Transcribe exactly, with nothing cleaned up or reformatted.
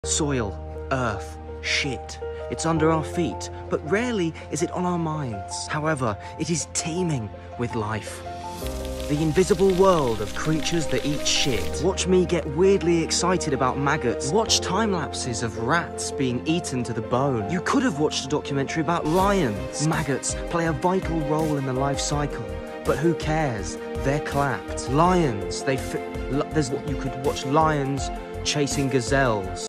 Soil, earth, shit. It's under our feet, but rarely is it on our minds. However, it is teeming with life. The invisible world of creatures that eat shit. Watch me get weirdly excited about maggots. Watch time-lapses of rats being eaten to the bone. You could have watched a documentary about lions. Maggots play a vital role in the life cycle, but who cares? They're clapped. Lions, they fi- There's what you could watch lions chasing gazelles.